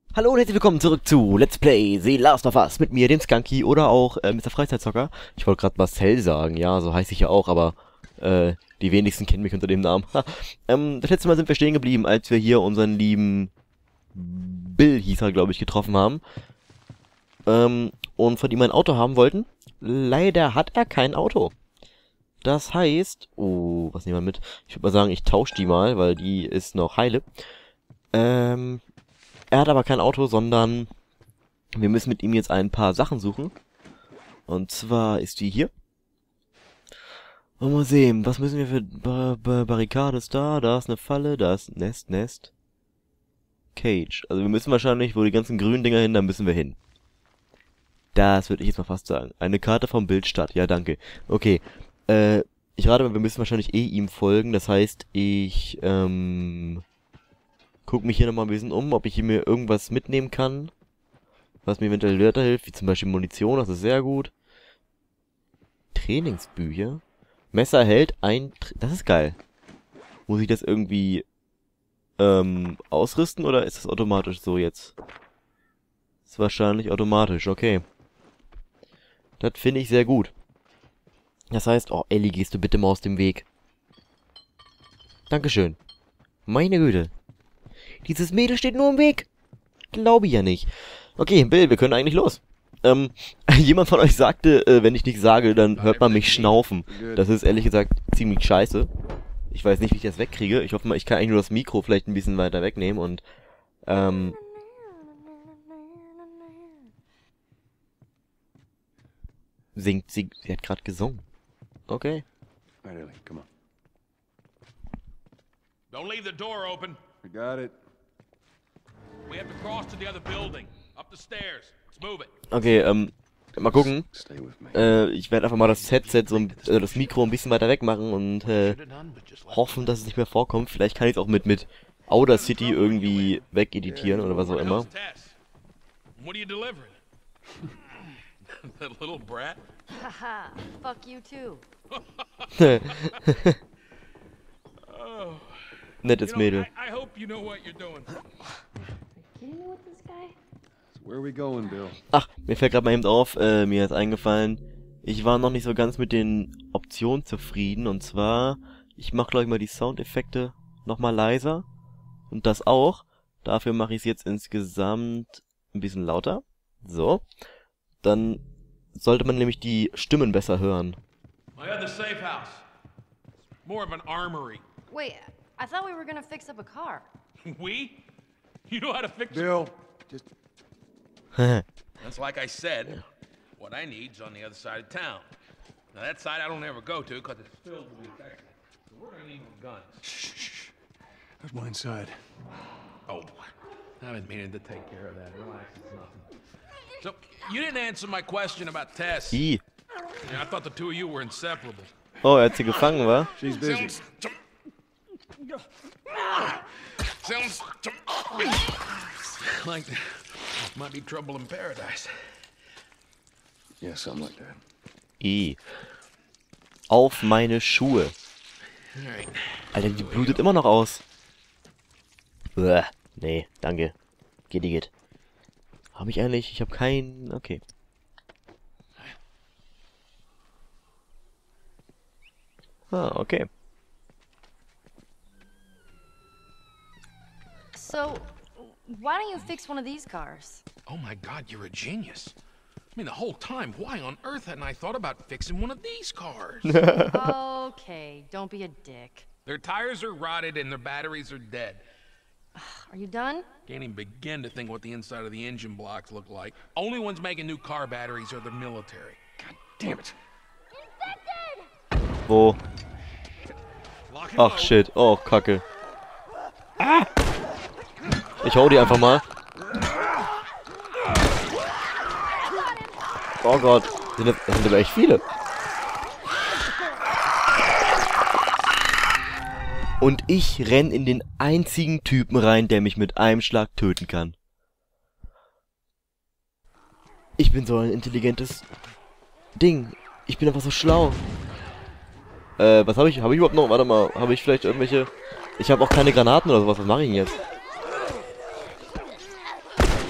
Hallo und herzlich willkommen zurück zu Let's Play The Last of Us mit mir, dem Skunky oder auch Mr. Freizeitzocker. Ich wollte gerade Marcel sagen, ja, so heiße ich ja auch, aber die wenigsten kennen mich unter dem Namen. Das letzte Mal sind wir stehen geblieben, als wir hier unseren lieben Bill, hieß er, glaube ich, getroffen haben. Und von ihm ein Auto haben wollten. Leider hat er kein Auto. Das heißt, oh, was nehmen wir mit? Ich würde mal sagen, ich tausche die mal, weil die ist noch heile. Er hat aber kein Auto, sondern wir müssen mit ihm jetzt ein paar Sachen suchen. Und zwar ist die hier. Und mal sehen, was müssen wir für Barrikades da? Da ist eine Falle, da ist ein Nest. Cage. Also wir müssen wahrscheinlich, wo die ganzen grünen Dinger hin, da müssen wir hin. Das würde ich jetzt mal fast sagen. Eine Karte vom Bildstadt. Ja, danke. Okay. Ich rate mal, wir müssen wahrscheinlich ihm folgen. Das heißt, ich, guck mich hier nochmal ein bisschen um, ob ich hier mir irgendwas mitnehmen kann, was mir eventuell weiterhilft, wie zum Beispiel Munition, das ist sehr gut. Trainingsbücher. Messer hält ein... Das ist geil. Muss ich das irgendwie ausrüsten oder ist das automatisch so jetzt? Ist wahrscheinlich automatisch, okay. Das finde ich sehr gut. Das heißt, oh Ellie, gehst du bitte mal aus dem Weg. Dankeschön. Meine Güte. Dieses Mädel steht nur im Weg. Glaube ich ja nicht. Okay, Bill, wir können eigentlich los. Jemand von euch sagte, wenn ich nichts sage, dann hört man mich schnaufen. Das ist ehrlich gesagt ziemlich scheiße. Ich weiß nicht, wie ich das wegkriege. Ich hoffe mal, ich kann eigentlich nur das Mikro vielleicht ein bisschen weiter wegnehmen und, singt sie. Sie hat gerade gesungen. Okay. All right, Ellie, come on. Don't leave the door open. We got it. We have to cross to the other building. Up the stairs. Let's move it. Okay, mal gucken. Stay with me. Ich werde einfach mal das Headset, das Mikro ein bisschen weiter weg machen und, hoffen, dass es nicht mehr vorkommt. Vielleicht kann ich es auch mit Audacity irgendwie wegeditieren oder was auch immer. Tess. What are you delivering? That little brat? Haha, fuck you too. Nettes Mädel. I hope you know what you're doing. Kidding me with this guy? So where are we going, Bill? Ach, mir fällt gerade mal eben auf, mir ist eingefallen, ich war noch nicht so ganz mit den Optionen zufrieden. Und zwar, ich mache glaube ich mal die Soundeffekte nochmal leiser. Und das auch. Dafür mache ich es jetzt insgesamt ein bisschen lauter. So. Dann sollte man nämlich die Stimmen besser hören. My other safe house. It's more of an armory. Wait, I thought we were gonna fix up a car. We? You know how to fix it? Bill, just That's like I said. What I need's on the other side of town. Now that side I don't ever go to because it's filled with infected. So we're gonna need guns. shh. There's one inside. Oh, I've been meaning to take care of that. Relax, it's nothing. So, you didn't answer my question about Tess. I. Yeah, I thought the two of you were inseparable. Oh, er hat sie gefangen, wa? She's busy. Sounds like there might be trouble in paradise. Yeah, something like that. I. Auf meine Schuhe. All right. Alter, die blutet immer noch aus. Uah, nee, danke. Geht. Hab ich eigentlich? Ich habe keinen... Okay. Ah, okay. So, why don't you fix one of these cars? Oh my God, you're a genius. I mean, the whole time, why on earth hadn't I thought about fixing one of these cars? Okay, don't be a dick. Their tires are rotted and their batteries are dead. Are you done? Can't even begin to think what the inside of the engine blocks look like. Only ones making new car batteries are the military. God damn it. Wo? Lock and Ach, load. shit. Oh, Kacke. Ah! Ich hau die einfach mal. Oh Gott. Das sind aber echt viele. Und ich renn in den einzigen Typen rein, der mich mit einem Schlag töten kann. Ich bin so ein intelligentes Ding. Ich bin einfach so schlau. Was habe ich? Habe ich überhaupt noch? Warte mal. Habe ich vielleicht irgendwelche... Ich habe auch keine Granaten oder sowas. Was mache ich denn jetzt?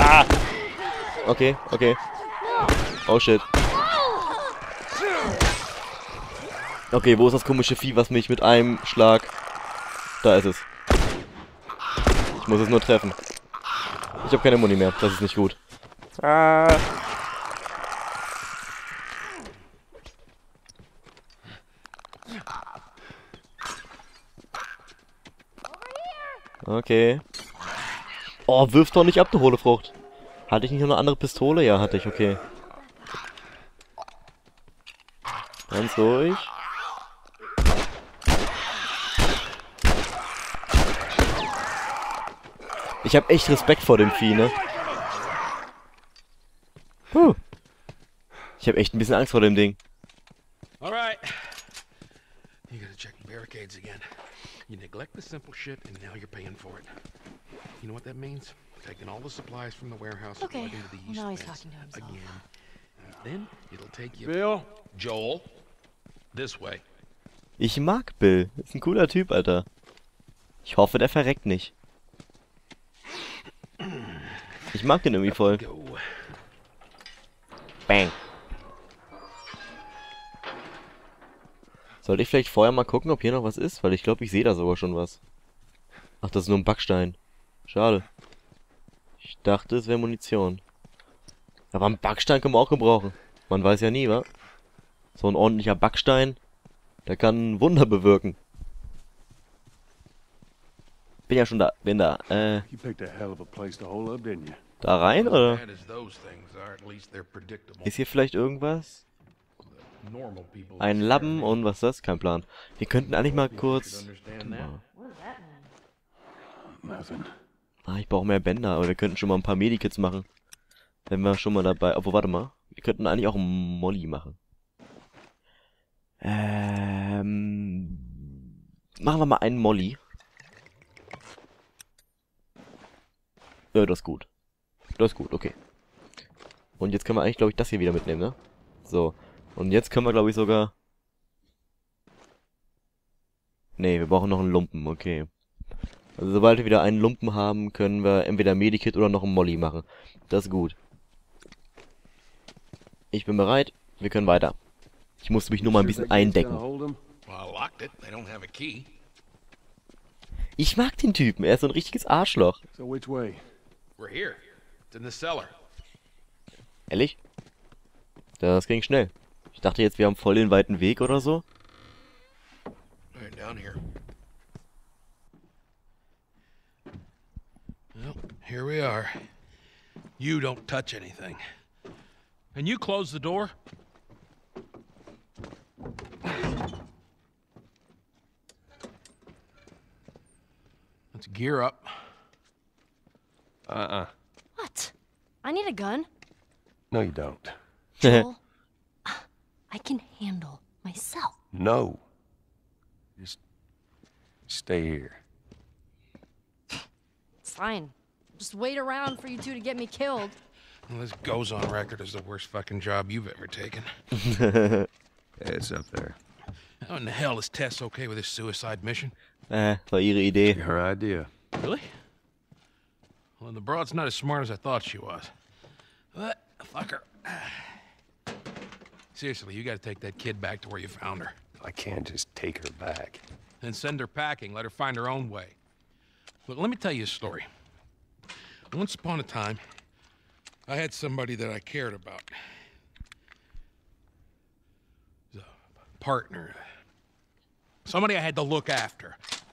Okay, okay. Oh shit. Okay, wo ist das komische Vieh, was mich mit einem Schlag... Da ist es. Ich muss es nur treffen. Ich habe keine Muni mehr, das ist nicht gut. Okay. Oh, wirf doch nicht ab, du hohle Frucht. Hatte ich nicht noch eine andere Pistole? Ja, hatte ich, okay. Ganz ruhig. Ich habe echt Respekt vor dem Vieh, ne? Ich habe echt ein bisschen Angst vor dem Ding. All right. You gotta check the barricades again. You neglect the simple shit, and now you're paying for it. You know what that means? Taking all the supplies from the warehouse Okay. right into the east Now he's fence talking to himself. again. And then it'll take you... Bill? Joel, this way. Ich mag Bill. Ist ein cooler Typ, Alter. Ich hoffe, der verreckt nicht. Ich mag den irgendwie voll. Go. Bang. Sollte ich vielleicht vorher mal gucken, ob hier noch was ist? Weil ich glaube, ich sehe da sogar schon was. Ach, das ist nur ein Backstein. Schade. Ich dachte, es wäre Munition. Aber einen Backstein können wir auch gebrauchen. Man weiß ja nie, wa? So ein ordentlicher Backstein, der kann ein Wunder bewirken. Bin ja schon da. Bin da. You picked a hell of a place to hole up, didn't you? Da rein, oder? Bad as those things are, at least they're predictable. Ist hier vielleicht irgendwas? Normal people Ein Lappen und was ist das? Kein Plan. Wir könnten eigentlich mal kurz... understand that. What does that mean? Nothing. Ah, ich brauche mehr Bänder, aber wir könnten schon mal ein paar Medikits machen. Wenn wir schon mal dabei... Obwohl, warte mal. Wir könnten eigentlich auch einen Molly machen. Machen wir mal einen Molly. Ja, das ist gut. Das ist gut, okay. Und jetzt können wir eigentlich, glaube ich, das hier wieder mitnehmen, ne? So. Und jetzt können wir, glaube ich, sogar... Nee, wir brauchen noch einen Lumpen, okay. Also sobald wir wieder einen Lumpen haben, können wir entweder Medikit oder noch einen Molly machen. Das ist gut. Ich bin bereit. Wir können weiter. Ich musste mich nur mal ein bisschen eindecken. Hold 'em? Well, I locked it. They don't have a key. Ich mag den Typen. Er ist so ein richtiges Arschloch. So which way? We're here. It's in the cellar. Ehrlich? Das ging schnell. Ich dachte jetzt, wir haben voll den weiten Weg oder so. Right down here. Well, here we are. You don't touch anything. And you close the door? Let's gear up. What? I need a gun. No, you don't. Joel, I can handle myself. No. Just stay here. Fine. Just wait around for you two to get me killed. Well, this goes on record as the worst fucking job you've ever taken. It's up there. How in the hell is Tess okay with this suicide mission? War ihre Idee. Her idea. Really? Well, the broad's not as smart as I thought she was. But, fuck her. Seriously, you gotta take that kid back to where you found her. I can't just take her back. Then send her packing, let her find her own way. But let me tell you a story. Once upon a time, I had somebody that I cared about. A partner. Somebody I had to look after.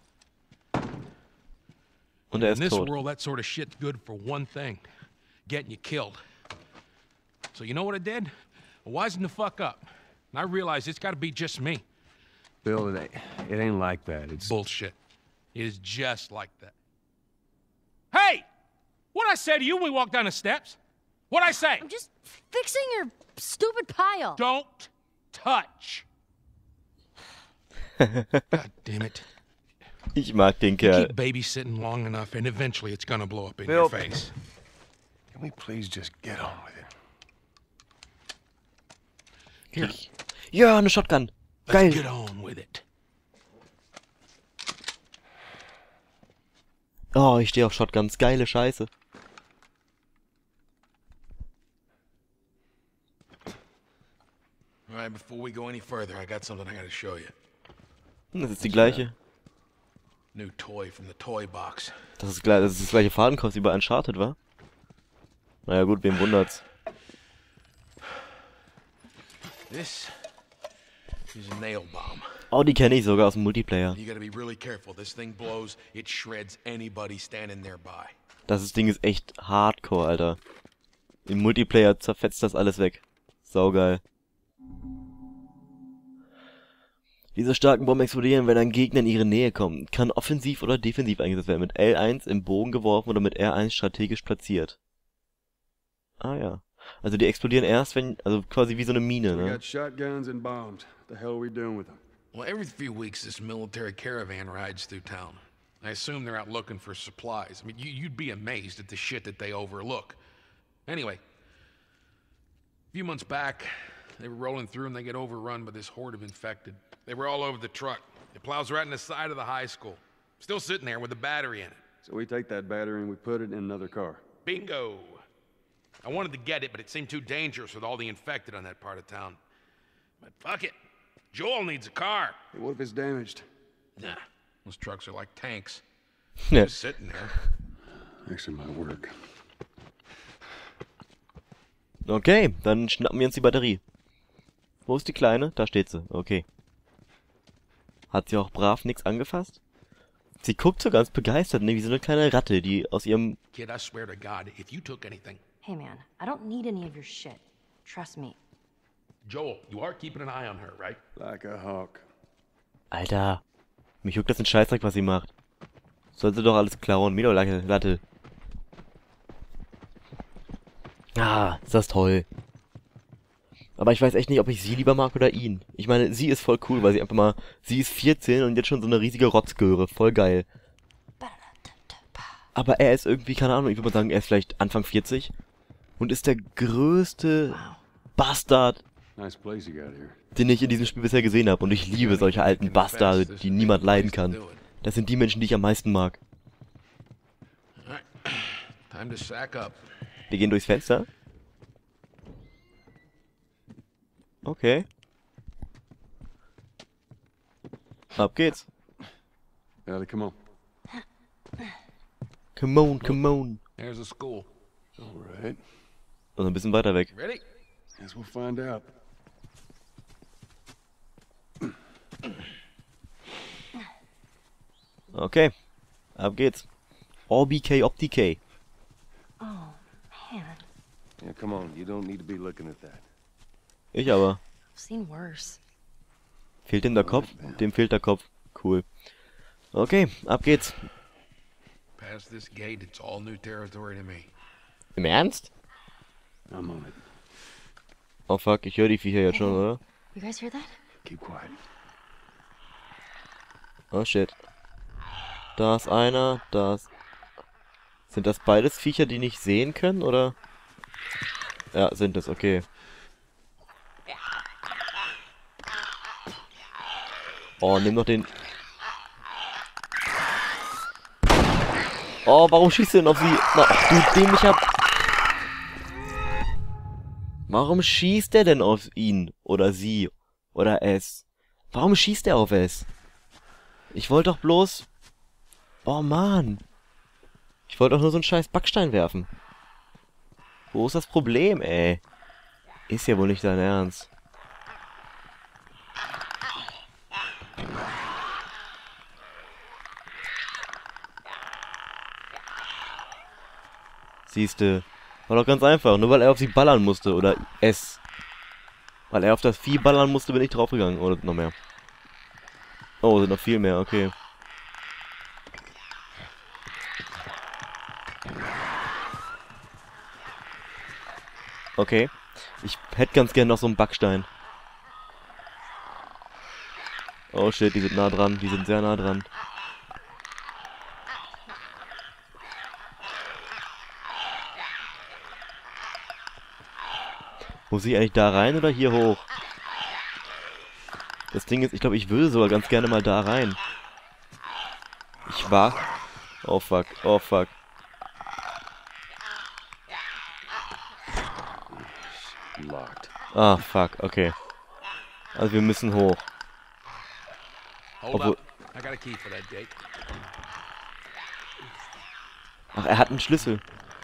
Und er In ist this tot. world, that sort of shit's good for one thing. Getting you killed. So you know what I did? I wisened the fuck up. And I realized it's gotta be just me. Bill, it ain't like that. It's Bullshit. It is just like that. Hey! What'd I say to you when we walked down the steps? What'd I say? I'm just fixing your stupid pile. Don't touch. God damn it. Ich mag den Kerl. Keep babysitting long enough and eventually it's gonna blow up in Bill. your face. Can we please just get on with it? Here, Ja, eine Shotgun. let's get Geil. on with it. Oh, ich stehe auf Shotguns. Geile Scheiße. All right, before we go any further, I got something I gotta show you. Das ist die gleiche. New toy from the toy box. Das ist das gleiche Fadenkreuz wie bei Uncharted, wa? Naja gut, wem wundert's? This is a nail bomb. Oh, die kenne ich sogar aus dem Multiplayer. You gotta be really careful. This thing blows, it shreds anybody standing nearby. Das Ding ist echt hardcore, Alter. Im Multiplayer zerfetzt das alles weg. Saugeil. Diese starken Bomben explodieren, wenn ein Gegner in ihre Nähe kommt. Kann offensiv oder defensiv eingesetzt werden. Mit L1 im Bogen geworfen oder mit R1 strategisch platziert. Ah ja. Also die explodieren erst, wenn... Also quasi wie so eine Mine, We ne? got shotguns and bombs. The hell are we doing with them? Well, every few weeks this military caravan rides through town. I assume they're out looking for supplies. I mean, you'd be amazed at the shit that they overlook. Anyway, a few months back, they were rolling through and they get overrun by this horde of infected. They were all over the truck. It plows right in the side of the high school. Still sitting there with a battery in it. So we take that battery and we put it in another car. Bingo! I wanted to get it, but it seemed too dangerous with all the infected on that part of town. But fuck it. Joel needs a car. Hey, what if it's damaged? Nah, those trucks are like tanks. Ja. Just sitting there. Actually might work. Okay, dann schnappen wir uns die Batterie. Wo ist die Kleine? Da steht sie. Okay. Hat sie auch brav nichts angefasst? Sie guckt so ganz begeistert, ne, wie so eine kleine Ratte, die aus ihrem... Kid, I swear to God, if you took anything... Hey, man, I don't need any of your shit. Trust me. Joel, you are keeping an eye on her, right? Like a hawk. Alter, mich juckt das ein Scheißdreck, was sie macht. Sollte doch alles klauen, mir doch Latte. Ah, ist das toll. Aber ich weiß echt nicht, ob ich sie lieber mag oder ihn. Ich meine, sie ist voll cool, weil sie einfach mal... Sie ist 14 und jetzt schon so eine riesige Rotzgöre. Voll geil. Aber er ist irgendwie, keine Ahnung, ich würde mal sagen, er ist vielleicht Anfang 40. Und ist der größte Bastard, Nice place you got here. den ich in diesem Spiel bisher gesehen habe. Und ich liebe solche alten Bastarde, die niemand leiden kann. Das sind die Menschen, die ich am meisten mag. Alright, time to sack up. Wir gehen durchs Fenster. Okay. Ab geht's. Ellie, come on. Come on, come on. There's a school. All right. Und ein bisschen weiter weg. Ready? Guess we'll find out. Okay. Ab geht's. OBK Optik. Oh, man. Yeah, come on. You don't need to be looking at that. Ich aber. I've seen worse. Fehlt dem der Kopf? Dem fehlt der Kopf. Cool. Okay, ab geht's. Past this gate, it's all new territory to me. Im Ernst? I'm on it. Oh fuck, ich höre die Viecher jetzt schon, oder? You guys hear that? Keep quiet. Oh shit. Da ist einer, da ist... Sind das beides Viecher, die nicht sehen können, oder? Ja, sind es, okay. Oh, nimm doch den... Oh, warum schießt du denn auf sie? Na, du dämlicher... Warum schießt er denn auf ihn? Oder sie? Oder es? Warum schießt er auf es? Ich wollte doch bloß... Oh, Mann. Ich wollte doch nur so einen scheiß Backstein werfen. Wo ist das Problem, ey? Ist ja wohl nicht dein Ernst. Siehste, war doch ganz einfach, nur weil er auf sie ballern musste, oder es. Weil er auf das Vieh ballern musste, bin ich draufgegangen, oder noch mehr. Oh, sind noch viel mehr, okay. Okay, ich hätte ganz gern noch so einen Backstein. Oh shit, die sind nah dran, die sind sehr nah dran. Muss ich eigentlich da rein oder hier hoch? Das Ding ist, ich glaube, ich würde sogar ganz gerne mal da rein. Ich war... Oh fuck, oh fuck. Locked. Ah, fuck, okay. Also wir müssen hoch. Hold Obwohl- up. I got a key for that gate. Ach, er hat einen Schlüssel.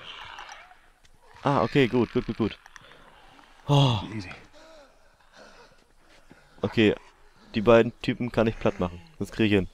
Ah, okay, gut. Oh, Easy. okay. Die beiden Typen kann ich platt machen. Das kriege ich hin.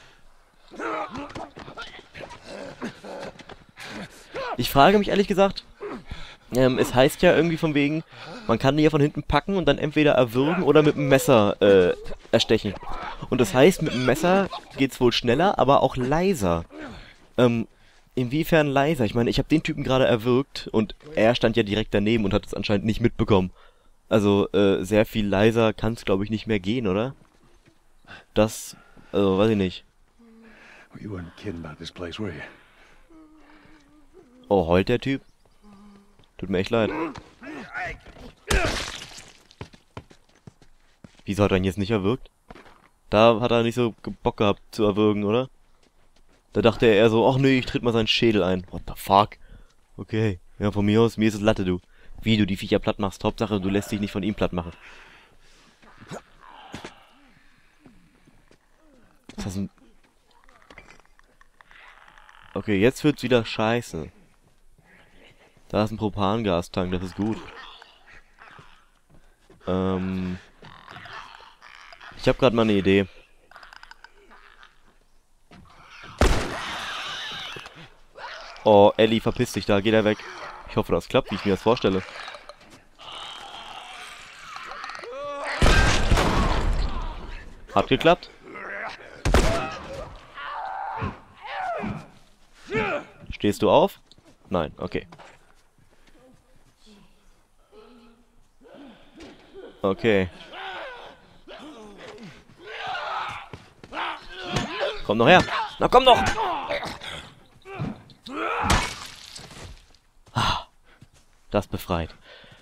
Ich frage mich ehrlich gesagt, es heißt ja irgendwie von wegen, man kann die ja von hinten packen und dann entweder erwürgen oder mit dem Messer erstechen. Und das heißt, mit dem Messer geht's wohl schneller, aber auch leiser. Inwiefern leiser? Ich meine, ich habe den Typen gerade erwürgt und er stand ja direkt daneben und hat es anscheinend nicht mitbekommen. Also, sehr viel leiser kann es, glaube ich, nicht mehr gehen, oder? Das, also, weiß ich nicht. You weren't kidding about this place, were you? Oh, heult der Typ? Tut mir echt leid. Wieso hat er ihn jetzt nicht erwürgt? Da hat er nicht so Bock gehabt zu erwürgen, oder? Da dachte er eher so, ach nee, ich tritt mal seinen Schädel ein. What the fuck? Okay. Ja, von mir aus, mir ist es Latte, du. Wie du die Viecher platt machst. Hauptsache, du lässt dich nicht von ihm platt machen. Das ist ein... Okay, jetzt wird's wieder scheiße. Da ist ein Propangastank, das ist gut. Ich habe gerade mal eine Idee. Oh, Ellie, verpiss dich, da geht er weg. Ich hoffe, das klappt, wie ich mir das vorstelle. Hat geklappt? Stehst du auf? Nein, okay. Okay. Komm noch her. Na komm doch! Das befreit.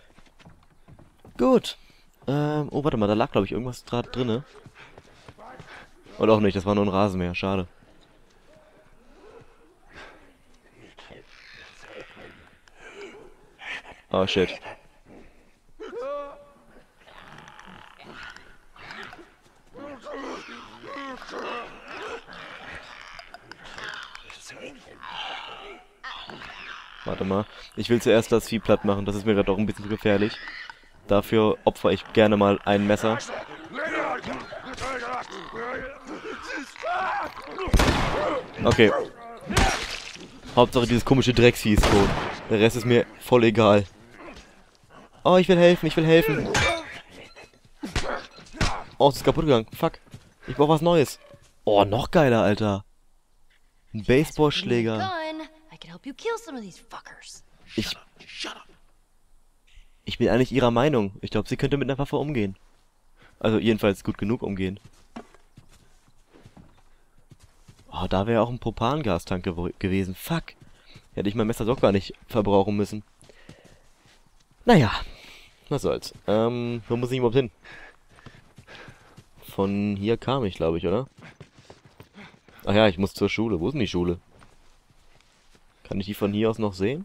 Gut. Oh, warte mal, da lag, glaube ich, irgendwas gerade drinne. Oder auch nicht, das war nur ein Rasenmäher, schade. Oh, shit. Warte mal. Ich will zuerst das Vieh platt machen. Das ist mir gerade auch ein bisschen zu gefährlich. Dafür opfer ich gerne mal ein Messer. Okay. Hauptsache dieses komische Drecksvieh ist tot. Der Rest ist mir voll egal. Oh, ich will helfen, ich will helfen. Oh, es ist kaputt gegangen. Fuck. Ich brauch was Neues. Oh, noch geiler, Alter. Ein Baseballschläger. Gun, I can help you kill some of these fuckers. Ich bin eigentlich ihrer Meinung. Ich glaube, sie könnte mit einer Waffe umgehen. Also jedenfalls gut genug umgehen. Oh, da wäre auch ein Propangastank gewesen. Fuck. Hätte ich mein Messer doch gar nicht verbrauchen müssen. Naja. Was soll's. Wo muss ich überhaupt hin? Von hier kam ich, glaube ich, oder? Ach ja, ich muss zur Schule. Wo ist denn die Schule? Kann ich die von hier aus noch sehen?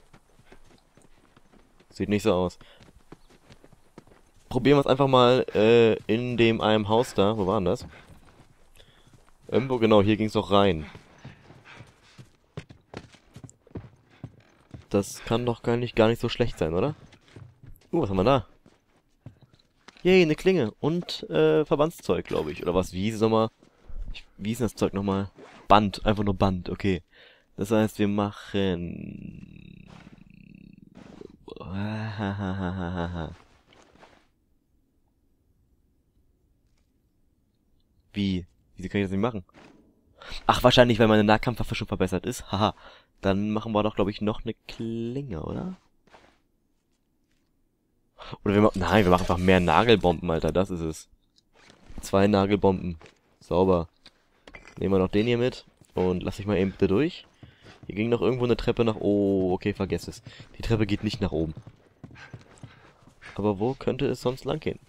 Sieht nicht so aus. Probieren wir es einfach mal in dem einem Haus da. Wo war denn das? Irgendwo, genau, hier ging es doch rein. Das kann doch gar nicht so schlecht sein, oder? Was haben wir da? Yay, eine Klinge. Und Verbandszeug, glaube ich. Oder was? Wie hieß es nochmal? Wie hieß denn das Zeug nochmal? Band. Einfach nur Band, okay. Das heißt, wir machen... Wie? Wieso kann ich das nicht machen? Ach, wahrscheinlich, weil meine Nahkampfwaffe schon verbessert ist. Haha. Dann machen wir doch, glaube ich, noch eine Klinge, oder? Oder wir machen... Nein, wir machen einfach mehr Nagelbomben, Alter. Das ist es. 2 Nagelbomben. Sauber. Nehmen wir noch den hier mit. Und lass ich mal eben bitte durch. Hier ging noch irgendwo eine Treppe nach... Oh, okay, vergesst es. Die Treppe geht nicht nach oben. Aber wo könnte es sonst lang gehen?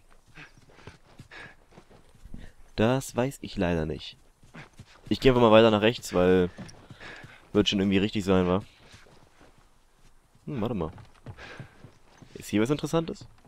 Das weiß ich leider nicht. Ich gehe einfach mal weiter nach rechts, weil... Wird schon irgendwie richtig sein, wa? Warte mal. Ist hier was Interessantes?